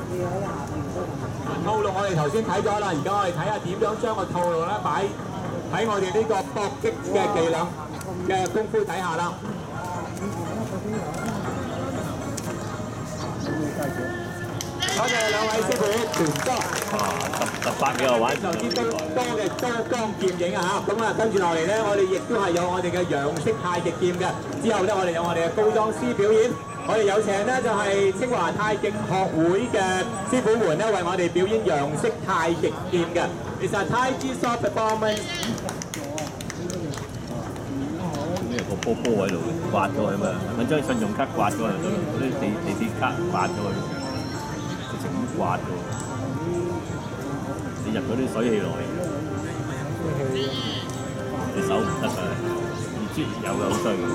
套路我哋頭先睇咗啦，而家我哋睇下點樣將個套路咧擺喺我哋呢個搏擊嘅伎倆嘅功夫底下啦。多謝兩位師傅，全多。 18幾個玩就啲多嘅刀光劍影啊嚇，咁啊跟住落嚟咧，我哋亦都係有我哋嘅楊式太極劍嘅。之後咧，我哋有我哋嘅高裝師表演。我哋有請咧就係清華太極學會嘅師傅們咧，為我哋表演楊式太極劍嘅。It's a Tai Chi Short Performance。 呢個波波喺度刮咗佢嘛，揾張信用卡刮咗佢，嗰啲地鐵卡刮咗佢，直情咁刮咗。你入嗰啲水氣來，你手唔得㗎，唔知有嘅好衰嘅。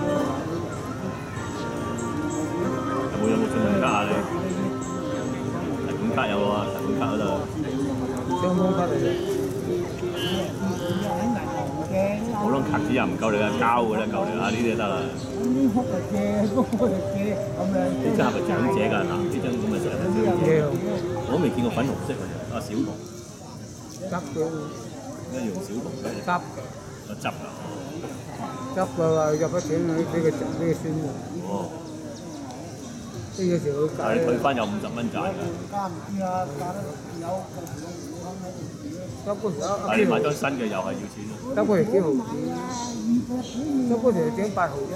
有冇信用卡啊你？提款卡有啊，提款卡嗰度。 雙方卡嚟嘅。 普通卡紙又唔夠你啊，膠嘅咧夠你啊，呢啲就得啦。 呢幅就借，嗰幅就借，咁樣。 呢張係咪長者㗎？嗱，呢張咁嘅成日係長者。我都未見過粉紅色嘅，啊小紅。 執嘅。 一樣小紅嘅。 執。 我執㗎。 執嘅話入咗錢俾佢算喎。 哦。 呢個時候但係你退翻有50蚊賺㗎。 執嗰時但係你買張新嘅又係要錢咯。 執嗰時幾毫子？執嗰時整8毫子。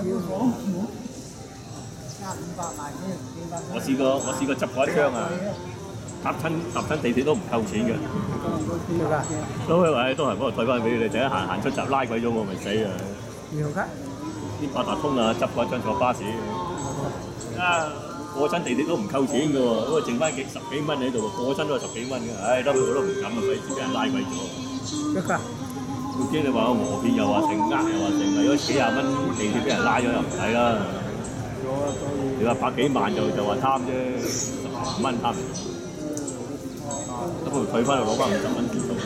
我試過執過一張啊，搭親地鐵都唔夠錢嘅。 點解？ 都係幫我退翻俾你，陣間行出閘拉鬼咗我咪死啊！ 銀行卡？ 啲八達通啊，執過一張坐巴士。啊！過親地鐵都唔夠錢嘅喎，咁啊剩翻十幾蚊喺度，過親都係10幾蚊嘅，唉，得我都唔敢啊，費事俾人拉鬼咗。 一卡。 總之你話我訛騙又話成呃又話成，為咗幾廿蚊地鐵俾人拉咗又唔使啦。你話百幾萬就話貪啫，10蚊貪唔到。咁佢退翻嚟攞翻50蚊錢數。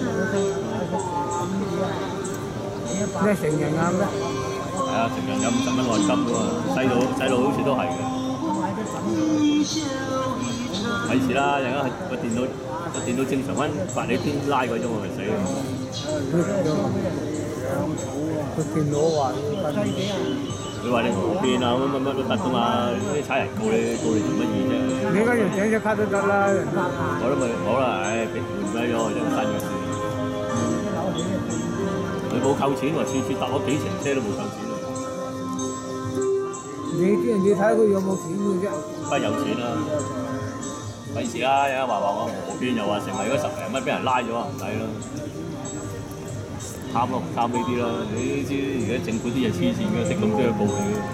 咩成人啱咩？ 係啊，成人有50蚊按金嘅嘛，細路好似都係嘅。咪事啦，陣間個電腦正常溫發你天拉鬼咗我咪死咯。 佢電腦話要分。 佢話你訛騙啊，乜都得㗎嘛，啲差人告你做乜嘢啫？ 你而家用整隻卡都得啦。 我都咪好啦，唉，俾換低咗人新嘅事。佢冇扣錢喎，次搭咗幾程車都冇扣錢。 你睇佢有冇錢嘅啫？ 梗係有錢啦，費事啦！有人話我訛騙，又話成為嗰10零蚊俾人拉咗，唔使啦。貪咯，唔貪呢啲啦。你知而家政府啲嘢黐線嘅，識咁多嘢報你嘅。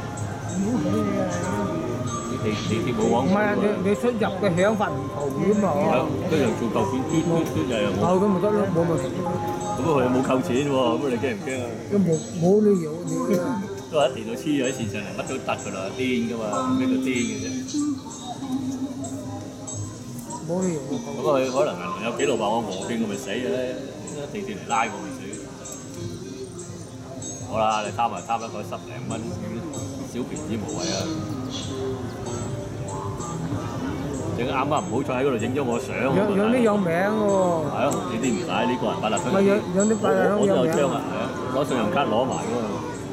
地冇往。 唔係啊，你出入嘅享法唔同嘅嘛。 一樣做舊片，嘟又冇。 扣咁咪得咯，冇問題。 咁佢冇扣錢喎，咁你驚唔驚啊？ 冇理由你。 都係一電腦黐咗喺線上嚟，乜都得㗎啦，癲㗎嘛，咩叫癲嘅啫？ 冇理由。 咁佢可能銀行有記錄話我訛騙，我咪死嘅咧，地鐵嚟拉我咪死。好啦，你貪得嗰10零蚊，小便宜無謂啊！整啱啱唔好彩喺嗰度影咗我相。 有啲有名喎。 係啊，呢啲唔使，呢個人八達通。 咪有啲八達通有名。 我都有張啊，係啊，攞信用卡攞埋㗎嘛。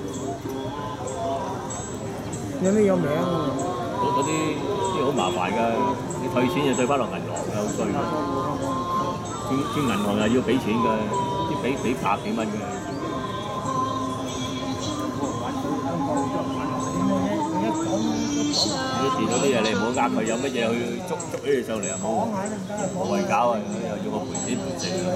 有啲有名喎。 嗰啲好麻煩㗎，你退錢就退翻落銀行㗎，好衰㗎。轉銀行又要俾錢㗎，啲俾100幾蚊㗎。你電腦啲嘢你唔好呃佢，有乜嘢去捉起佢上嚟又冇謂搞啊！又要我賠錢賠成啊！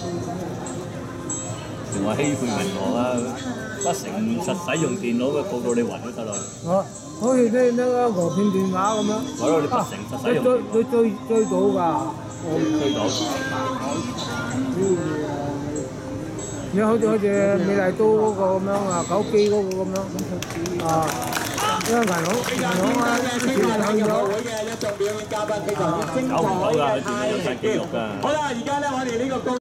仲話欺騙銀行啊！不誠實使用電腦嘅告到你暈都得啦。 好似啲訛騙電話咁樣。 係咯，你不誠實使用。 你追到㗎。 追到。 你好似美麗都嗰個咁樣啊，9G嗰個咁樣啊。因為銀行啊， 清華太極學會嘅一眾表演嘉賓非常之精彩嘅太極劍。好啦，而家咧我哋呢個